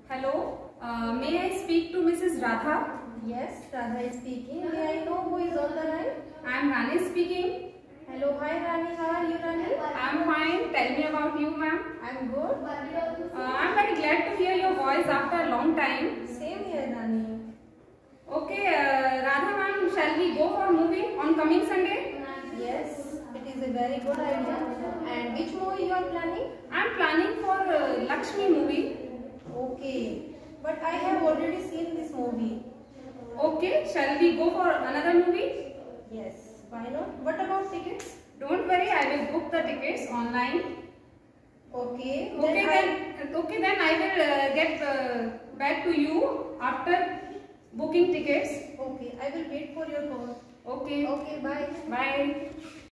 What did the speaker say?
Hello, may I speak to Mrs. Radha? Yes, Radha is speaking. May I know who is on the line? I am Rani speaking. Hello, hi Rani. How are you, Rani? I am fine. Tell me about you, ma'am. I'm good. I am very glad to hear your voice after a long time. Same here, Rani. Okay, Radha ma'am, shall we go for movie on coming Sunday? Yes, it is a very good idea. And which movie you are planning? I am planning for Lakshmi movie. Okay, but I have already seen this movie. Okay, shall we go for another movie? Yes, why not? What about tickets? Don't worry, I will book the tickets online. Okay. Okay, then I will get back to you after booking tickets. Okay, I will wait for your call. Okay. Okay, bye. Bye.